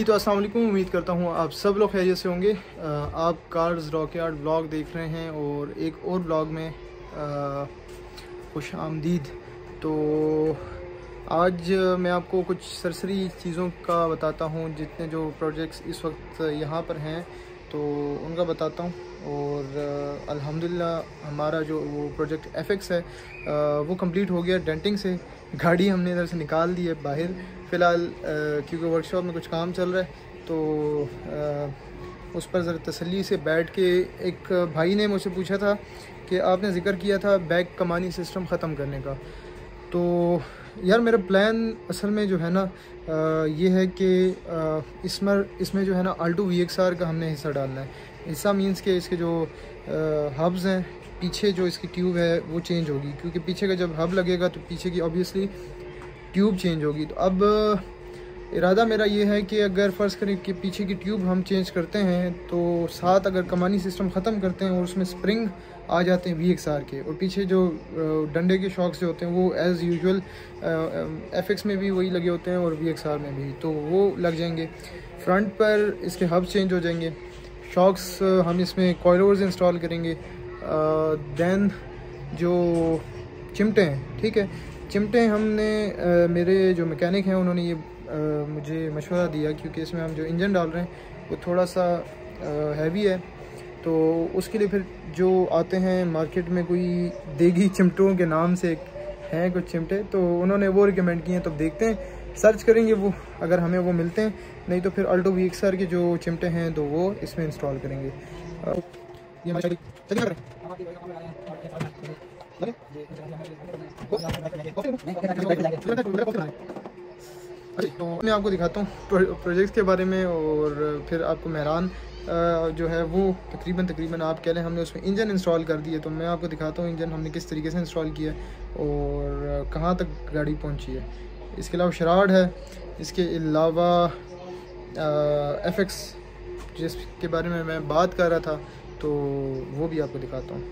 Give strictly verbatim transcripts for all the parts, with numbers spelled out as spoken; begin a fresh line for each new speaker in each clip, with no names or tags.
तो अस्सलाम वालेकुम। उम्मीद करता हूँ आप सब लोग खैरियत से होंगे। आप कार्स रॉकयार्ड व्लॉग देख रहे हैं और एक और व्लॉग में खुश आमदीद। तो आज मैं आपको कुछ सरसरी चीज़ों का बताता हूँ, जितने जो प्रोजेक्ट्स इस वक्त यहाँ पर हैं तो उनका बताता हूँ। और अल्हम्दुलिल्लाह हमारा जो वो प्रोजेक्ट एफ एक्स है वो कंप्लीट हो गया डेंटिंग से। गाड़ी हमने इधर से निकाल दी है बाहर फ़िलहाल, क्योंकि वर्कशॉप में कुछ काम चल रहा है तो आ, उस पर ज़रा तसल्ली से बैठ के। एक भाई ने मुझसे पूछा था कि आपने ज़िक्र किया था बैक कमानी सिस्टम ख़त्म करने का, तो यार मेरा प्लान असल में जो है ना आ, ये है कि इसमें इसमें जो है ना आल्टो वी एक्स आर का हमने हिस्सा डालना है। हिस्सा मींस के इसके जो हब्स हैं, पीछे जो इसकी ट्यूब है वो चेंज होगी, क्योंकि पीछे का जब हब लगेगा तो पीछे की ऑब्वियसली ट्यूब चेंज होगी। तो अब इरादा मेरा ये है कि अगर फ़र्ज़ करें कि पीछे की ट्यूब हम चेंज करते हैं तो साथ अगर कमानी सिस्टम ख़त्म करते हैं और उसमें स्प्रिंग आ जाते हैं वी एक्स आर के, और पीछे जो डंडे के शॉक्स जो होते हैं वो एज़ यूजुअल एफ एक्स में भी वही लगे होते हैं और वी एक्स आर में भी, तो वो लग जाएंगे। फ्रंट पर इसके हब चेंज हो जाएंगे, शॉक्स हम इसमें कॉइलोर्स इंस्टॉल करेंगे। दैन जो चिमटे हैं, ठीक है, चिमटे हमने आ, मेरे जो मैकेनिक हैं उन्होंने ये आ, मुझे मशवरा दिया, क्योंकि इसमें हम जो इंजन डाल रहे हैं वो थोड़ा सा हैवी है, तो उसके लिए फिर जो आते हैं मार्केट में कोई देगी चिमटों के नाम से हैं कुछ चिमटे, तो उन्होंने वो रिकमेंड किए हैं। तो देखते हैं, सर्च करेंगे वो, अगर हमें वो मिलते हैं, नहीं तो फिर अल्टो वी एक्स आर के जो चिमटे हैं तो वो इसमें इंस्टॉल करेंगे। ये तो मैं आपको दिखाता हूँ प्रोजेक्ट के बारे में, और फिर आपको मेहरान जो है वो तकरीबन तकरीबन आप कह लें हमने उसमें इंजन इंस्टॉल कर दिए, तो मैं आपको दिखाता हूँ इंजन हमने किस तरीके से इंस्टॉल किया और कहाँ तक गाड़ी पहुँची है। इसके अलावा शराड है, इसके अलावा एफ एक्स जिसके बारे में मैं बात कर रहा था तो वो भी आपको दिखाता हूँ।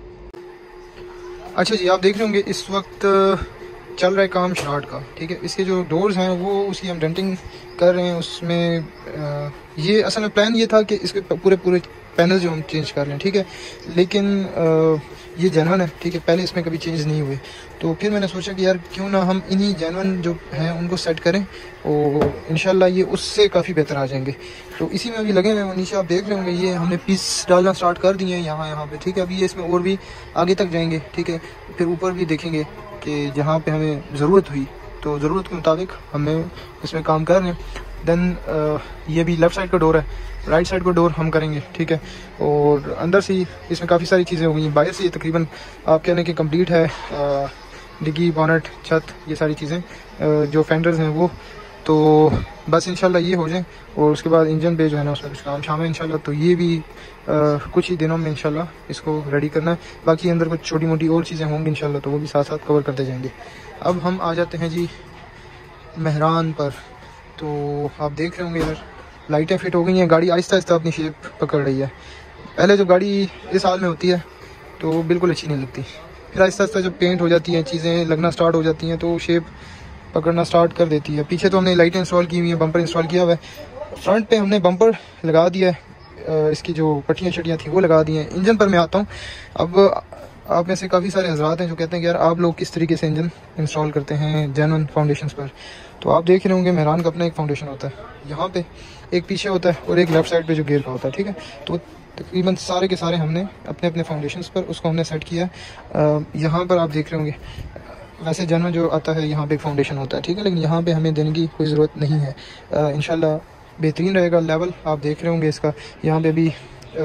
अच्छा जी, आप देख रहे होंगे इस वक्त चल रहा है काम शराड का, ठीक है। इसके जो डोर्स हैं वो उसकी हम डेंटिंग कर रहे हैं। उसमें आ, ये असल में प्लान ये था कि इसके पूरे पूरे पैनल जो हम चेंज कर रहे हैं, ठीक है, लेकिन आ, ये जेन्युइन है, ठीक है, पहले इसमें कभी चेंज नहीं हुए, तो फिर मैंने सोचा कि यार क्यों ना हम इन्हीं जेन्युइन जो हैं उनको सेट करें और इंशाल्लाह ये उससे काफ़ी बेहतर आ जाएंगे। तो इसी में अभी लगे हुए हैं। नीचे आप देख रहे होंगे ये हमने पीस डालना स्टार्ट कर दिए हैं यहाँ यहाँ पे, ठीक है। अभी ये इसमें और भी आगे तक जाएंगे, ठीक है, फिर ऊपर भी देखेंगे कि जहाँ पे हमें ज़रूरत हुई तो ज़रूरत के मुताबिक हमें इसमें काम कर रहे हैं। देन ये भी लेफ़्ट साइड का डोर है, राइट साइड का डोर हम करेंगे, ठीक है। और अंदर से इसमें काफ़ी सारी चीज़ें हो गई, बाहर से ये तकरीबन आप कह लें कि कंप्लीट है। डिग्गी, बॉनेट, छत, ये सारी चीज़ें जो फेंडर्स हैं वो, तो बस इंशाल्लाह ये हो जाए और उसके बाद इंजन पे जो है ना उसमें कुछ काम शाम है इंशाल्लाह। तो ये भी आ, कुछ ही दिनों में इंशाल्लाह इसको रेडी करना है। बाकी अंदर कुछ छोटी मोटी और चीज़ें होंगी इंशाल्लाह, तो वो भी साथ साथ कवर करते जाएंगे। अब हम आ जाते हैं जी मेहरान पर। तो आप देख रहे होंगे यार लाइटें फिट हो गई हैं, गाड़ी आहिस्ता आहिस्ता अपनी शेप पकड़ रही है। पहले जब गाड़ी इस हाल में होती है तो बिल्कुल अच्छी नहीं लगती, फिर आहिस्ता आहिस्ता जब पेंट हो जाती हैं, चीज़ें लगना स्टार्ट हो जाती हैं तो शेप पकड़ना स्टार्ट कर देती है। पीछे तो हमने लाइटें इंस्टॉल की हुई है, बम्पर इंस्टॉल किया हुआ है। फ्रंट पे हमने बम्पर लगा दिया है, इसकी जो पट्टियाँ शट्टियाँ थी वो लगा दी हैं। इंजन पर मैं आता हूँ। अब आप में से काफ़ी सारे हजरात हैं जो कहते हैं कि यार आप लोग किस तरीके से इंजन इंस्टॉल करते हैं जेन्युइन फाउंडेशंस पर। तो आप देख रहे होंगे मेहरान का अपना एक फाउंडेशन होता है, यहाँ पे एक पीछे होता है और एक लेफ्ट साइड पे जो गियर का होता है, ठीक है। तो तकरीबन सारे के सारे हमने अपने अपने फाउंडेशंस पर उसको हमने सेट किया। यहाँ पर आप देख रहे होंगे वैसे जेन्युइन जो आता है यहाँ पे एक फाउंडेशन होता है, ठीक है, लेकिन यहाँ पे हमें देने की कोई ज़रूरत नहीं है। इंशाल्लाह बेहतरीन रहेगा लेवल। आप देख रहे होंगे इसका यहाँ पे भी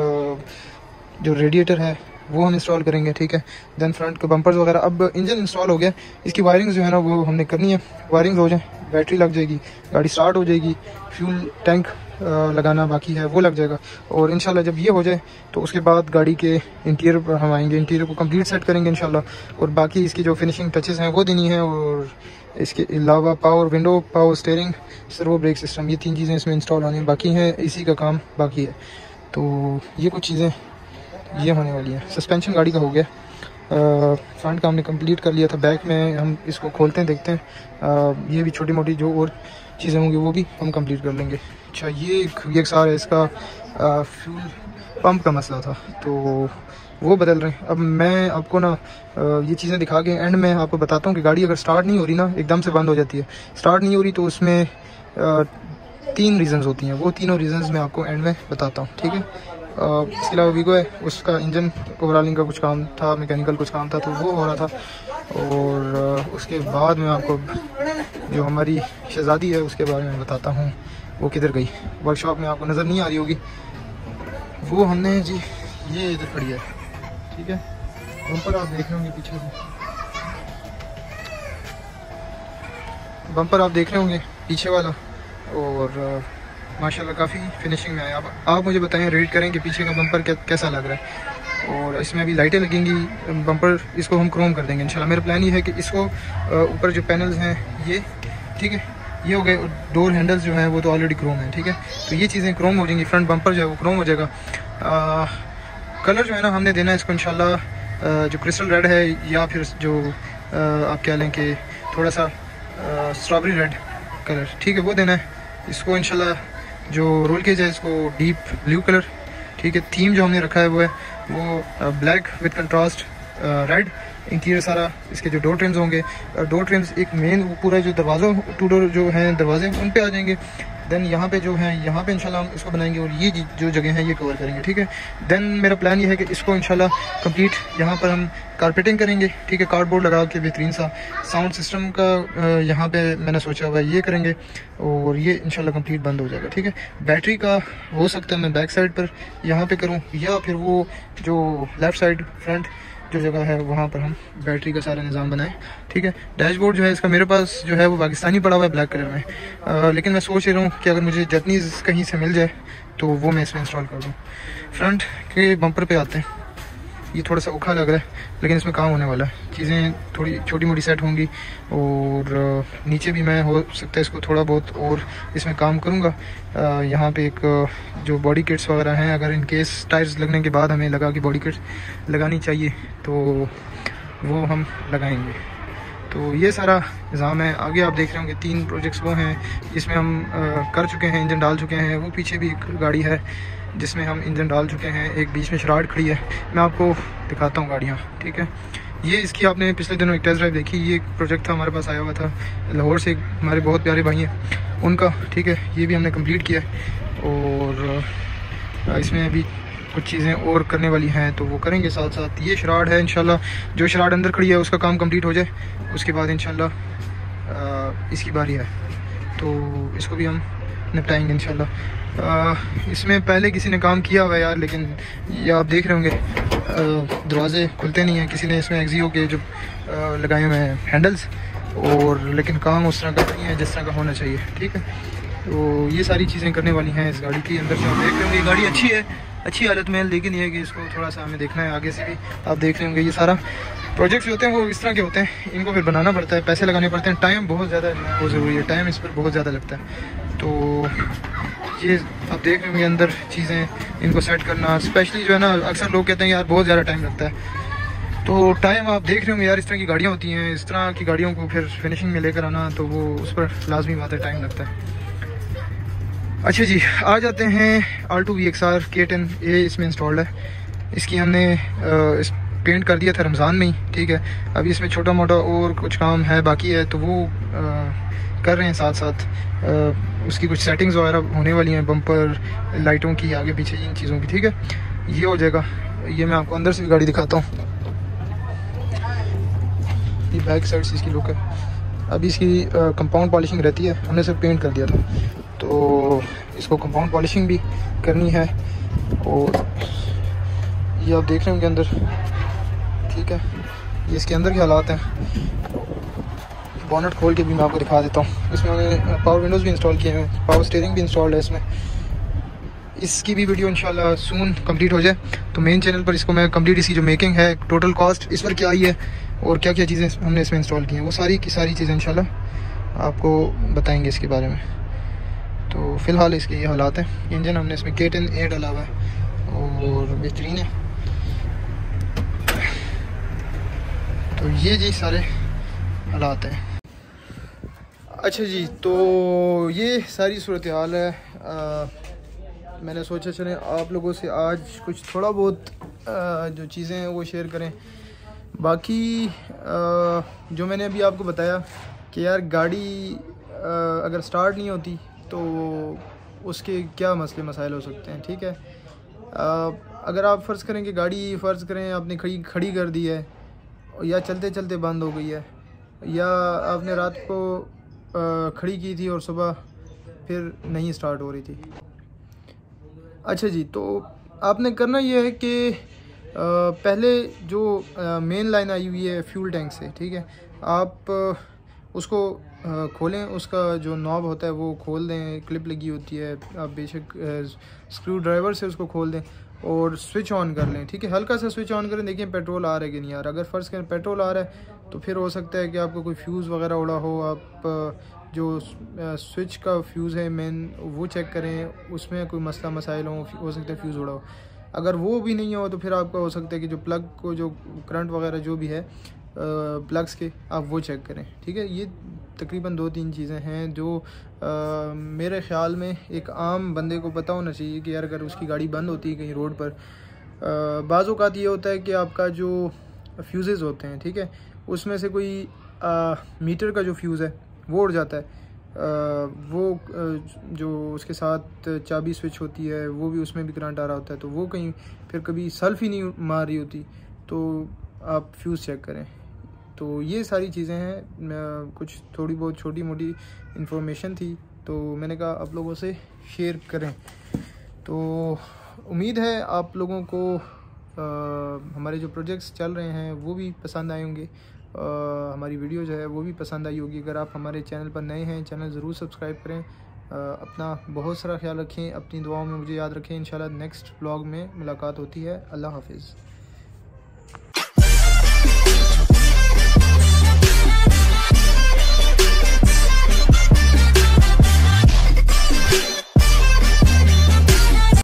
जो रेडिएटर है वो हम इंस्टॉल करेंगे, ठीक है। देन फ्रंट के बम्पर्स वगैरह। अब इंजन इंस्टॉल हो गया, इसकी वायरिंग जो है ना वो हमने करनी है। वायरिंग हो जाए, बैटरी लग जाएगी, गाड़ी स्टार्ट हो जाएगी। फ्यूल टैंक लगाना बाकी है वो लग जाएगा, और इंशाल्लाह जब ये हो जाए तो उसके बाद गाड़ी के इंटीरियर पर हम आएंगे, इंटीरियर को कंप्लीट सेट करेंगे इंशाल्लाह। और बाकी इसकी जो फिनिशिंग टचेस हैं वो देनी है। और इसके अलावा power window, power steering, servo brake system, ये तीन चीज़ें इसमें इंस्टॉल होनी बाकी हैं। इसी का काम बाकी है, तो ये कुछ चीज़ें ये होने वाली है। सस्पेंशन गाड़ी का हो गया, फ्रंट का हमने कंप्लीट कर लिया था। बैक में हम इसको खोलते हैं, देखते हैं। आ, ये भी छोटी मोटी जो और चीज़ें होंगी वो भी हम कंप्लीट कर लेंगे। अच्छा, ये एक सार है, इसका फ्यूल पंप का मसला था तो वो बदल रहे हैं। अब मैं आपको ना ये चीज़ें दिखा के एंड में आपको बताता हूँ कि गाड़ी अगर स्टार्ट नहीं हो रही ना, एकदम से बंद हो जाती है, स्टार्ट नहीं हो रही तो उसमें तीन रीज़न्स होती हैं। वो तीनों रीज़न्स मैं आपको एंड में बताता हूँ, ठीक है। इसके अलावा वीगो है, उसका इंजन ओवरऑलिंग का कुछ काम था, मैकेनिकल कुछ काम था तो वो हो रहा था। और उसके बाद मैं आपको जो हमारी शहज़ादी है उसके बारे में बताता हूँ। वो किधर गई, वर्कशॉप में आपको नज़र नहीं आ रही होगी। वो हमने जी ये इधर खड़ी है, ठीक है। बम्पर आप देख रहे होंगे पीछे से, बम्पर आप देख रहे होंगे पीछे वाला, और माशाल्लाह काफ़ी फिनिशिंग में आया। अब आप मुझे बताएं, रेट करें कि पीछे का बम्पर कै, कैसा लग रहा है। और इसमें अभी लाइटें लगेंगी, बम्पर इसको हम क्रोम कर देंगे इंशाल्लाह। मेरा प्लान ये है कि इसको ऊपर जो पैनल्स हैं ये, ठीक है, ये हो गए। और डोर हैंडल्स जो हैं वो तो ऑलरेडी क्रोम है, ठीक है। तो ये चीज़ें क्रोम हो जाएंगी, फ्रंट बम्पर जो है वो क्रोम हो जाएगा। आ, कलर जो है ना हमने देना है इसको इंशाल्लाह जो क्रिस्टल रेड है, या फिर जो आ, आप कह लें कि थोड़ा सा स्ट्रॉबेरी रेड कलर, ठीक है, वो देना है इसको इंशाल्लाह। जो रोल केज है इसको डीप ब्लू कलर, ठीक है। थीम जो हमने रखा है वो है वो black with contrast red. Interior सारा इसके जो डोर ट्रिम्स होंगे, डोर ट्रिम्स एक मेन पूरा जो दरवाज़ों टू डोर जो हैं दरवाजे उन पे आ जाएंगे। देन यहाँ पे जो है यहाँ पे इंशाल्लाह हम इसको बनाएंगे और ये जो जगह है ये कवर करेंगे, ठीक है। देन मेरा प्लान ये है कि इसको इंशाल्लाह कंप्लीट यहाँ पर हम कारपेटिंग करेंगे, ठीक है, कार्डबोर्ड लगा के बेहतरीन सा। साउंड सिस्टम का यहाँ पे मैंने सोचा हुआ है ये करेंगे और ये इंशाल्लाह कंप्लीट बंद हो जाएगा, ठीक है। बैटरी का हो सकता है मैं बैक साइड पर यहाँ पे करूँ, या फिर वो जो लेफ़्ट साइड फ्रंट जो जगह है वहाँ पर हम बैटरी का सारा निज़ाम बनाएं, ठीक है। डैशबोर्ड जो है इसका मेरे पास जो है वो पाकिस्तानी पड़ा हुआ है ब्लैक कलर में, आ, लेकिन मैं सोच रहा हूँ कि अगर मुझे जैपनीज़ कहीं से मिल जाए तो वो मैं इसमें इंस्टॉल कर दूँ। फ्रंट के बम्पर पे आते हैं, ये थोड़ा सा उखा लग रहा है लेकिन इसमें काम होने वाला है, चीज़ें थोड़ी छोटी मोटी सेट होंगी। और नीचे भी मैं हो सकता है इसको थोड़ा बहुत और इसमें काम करूँगा। यहाँ पे एक जो बॉडी किट्स वगैरह हैं, अगर इन केस टायर्स लगने के बाद हमें लगा कि बॉडी किट्स लगानी चाहिए तो वो हम लगाएंगे। तो ये सारा निज़ाम है। आगे आप देख रहे होंगे तीन प्रोजेक्ट्स वो हैं जिसमें हम आ, कर चुके हैं, इंजन डाल चुके हैं। वो पीछे भी एक गाड़ी है जिसमें हम इंजन डाल चुके हैं, एक बीच में शराड खड़ी है। मैं आपको दिखाता हूँ गाड़ियाँ, ठीक है। ये इसकी आपने पिछले दिनों एक टेस्ट ड्राइव देखी, ये एक प्रोजेक्ट था हमारे पास आया हुआ था लाहौर से, हमारे बहुत प्यारे भाई हैं उनका, ठीक है। ये भी हमने कंप्लीट किया और इसमें अभी कुछ चीज़ें और करने वाली हैं तो वो करेंगे साथ साथ। ये शराड है, इंशाल्लाह जो शराड अंदर खड़ी है उसका काम कंप्लीट हो जाए उसके बाद इंशाल्लाह इसकी बारी है तो इसको भी हम निपटाएंगे इंशाल्लाह। इसमें पहले किसी ने काम किया हुआ है यार, लेकिन ये आप देख रहे होंगे दरवाजे खुलते नहीं हैं। किसी ने इसमें एक्जियो के जो लगाए हुए हैं हैंडल्स, और लेकिन काम उस तरह का नहीं है जिस तरह का होना चाहिए, ठीक है। तो ये सारी चीज़ें करने वाली हैं इस गाड़ी की। अंदर से आप देख रहे होंगे गाड़ी अच्छी है, अच्छी हालत में, लेकिन ये है कि इसको थोड़ा सा हमें देखना है आगे से भी। आप देख रहे होंगे ये सारा प्रोजेक्ट्स होते हैं वो इस तरह के होते हैं, इनको फिर बनाना पड़ता है, पैसे लगाने पड़ते हैं, टाइम बहुत ज़्यादा वो ज़रूरी है, टाइम इस पर बहुत ज़्यादा लगता है। तो ये आप देख रहे होंगे अंदर चीज़ें इनको सेट करना, स्पेशली जो है ना अक्सर लोग कहते हैं यार बहुत ज़्यादा टाइम लगता है। तो टाइम आप देख रहे होंगे यार, इस तरह की गाड़ियाँ होती हैं, इस तरह की गाड़ियों को फिर फिनिशिंग में लेकर आना तो वो उस पर लाजमी बात है, टाइम लगता है। अच्छा जी, आ जाते हैं Alto V X R K ten A इसमें इंस्टॉल्ड है। इसकी हमने आ, इस पेंट कर दिया था रमज़ान में ही, ठीक है। अभी इसमें छोटा मोटा और कुछ काम है बाकी है तो वो आ, कर रहे हैं साथ साथ। आ, उसकी कुछ सेटिंग्स वगैरह होने वाली हैं, बम्पर लाइटों की आगे पीछे इन चीज़ों की, ठीक है। ये हो जाएगा। ये मैं आपको अंदर से भी गाड़ी दिखाता हूँ, ये बैक साइड से इसकी लुक है। अभी इसकी कंपाउंड पॉलिशिंग रहती है, हमने सिर्फ पेंट कर दिया था तो इसको कंपाउंड पॉलिशिंग भी करनी है। और ये आप देख रहे होंगे अंदर, ठीक है। ये इसके अंदर के हालात हैं। बॉनेट खोल के भी मैं आपको दिखा देता हूँ। इसमें मैंने पावर विंडोज़ भी इंस्टॉल किए हैं, पावर स्टीयरिंग भी इंस्टॉल्ड है इसमें। इसकी भी वीडियो इंशाल्लाह सून कंप्लीट हो जाए तो मेन चैनल पर इसको मैं कंप्लीट इसकी जो मेकिंग है, टोटल कॉस्ट इस पर क्या आई है और क्या क्या चीज़ें हमने इसमें इंस्टॉल की हैं, वो सारी की सारी चीज़ें इंशाल्लाह आपको बताएंगे इसके बारे में। तो फ़िलहाल इसके ये हालात हैं। इंजन हमने इसमें के टेन ए डाला हुआ है और बेहतरीन है। तो ये जी सारे हालात हैं। अच्छा जी, तो ये सारी सूरत हाल है। आ, मैंने सोचा चलें आप लोगों से आज कुछ थोड़ा बहुत आ, जो चीज़ें हैं वो शेयर करें। बाकी आ, जो मैंने अभी आपको बताया कि यार गाड़ी आ, अगर स्टार्ट नहीं होती तो उसके क्या मसले मसाइल हो सकते हैं, ठीक है। आ, अगर आप फ़र्ज़ करें कि गाड़ी फ़र्ज़ करें आपने खड़ी खड़ी कर दी है या चलते चलते बंद हो गई है, या आपने रात को आ, खड़ी की थी और सुबह फिर नहीं स्टार्ट हो रही थी। अच्छा जी, तो आपने करना ये है कि पहले जो मेन लाइन आई हुई है फ्यूल टैंक से, ठीक है, आप उसको खोलें, उसका जो नॉब होता है वो खोल दें, क्लिप लगी होती है, आप बेशक स्क्रू ड्राइवर से उसको खोल दें और स्विच ऑन कर लें, ठीक है। हल्का सा स्विच ऑन करें, देखिए पेट्रोल आ रहा है कि नहीं आ रहा। अगर फ़र्ज़ करें पेट्रोल आ रहा है तो फिर हो सकता है कि आपको कोई फ्यूज़ वगैरह उड़ा हो, आप जो स्विच का फ्यूज़ है मेन वो चेक करें, उसमें कोई मसला मसाइल हो हो सकता है फ्यूज़ उड़ा हो। अगर वो भी नहीं हो तो फिर आपका हो सकता है कि जो प्लग को जो करंट वगैरह जो भी है प्लग्स के, आप वो चेक करें, ठीक है। ये तकरीबन दो तीन चीज़ें हैं जो आ, मेरे ख़्याल में एक आम बंदे को पता होना चाहिए कि यार अगर उसकी गाड़ी बंद होती है कहीं रोड पर, बाज़ औक़ात ये होता है कि आपका जो फ्यूज़ेज़ होते हैं, ठीक है, उसमें से कोई आ, मीटर का जो फ्यूज़ है वो उड़ जाता है। आ, वो आ, जो उसके साथ चाबी स्विच होती है वो भी, उसमें भी करंट आ रहा होता है, तो वो कहीं फिर कभी सल्फ़ ही नहीं मार रही होती, तो आप फ्यूज़ चेक करें। तो ये सारी चीज़ें हैं, कुछ थोड़ी बहुत छोटी मोटी इन्फॉर्मेशन थी तो मैंने कहा आप लोगों से शेयर करें। तो उम्मीद है आप लोगों को आ, हमारे जो प्रोजेक्ट्स चल रहे हैं वो भी पसंद आए होंगे, आ, हमारी वीडियो जो है वो भी पसंद आई होगी। अगर आप हमारे चैनल पर नए हैं, चैनल ज़रूर सब्सक्राइब करें। आ, अपना बहुत सारा ख्याल रखें, अपनी दुआओं में मुझे याद रखें। इंशाल्लाह नेक्स्ट व्लॉग में मुलाकात होती है। अल्लाह हाफिज़।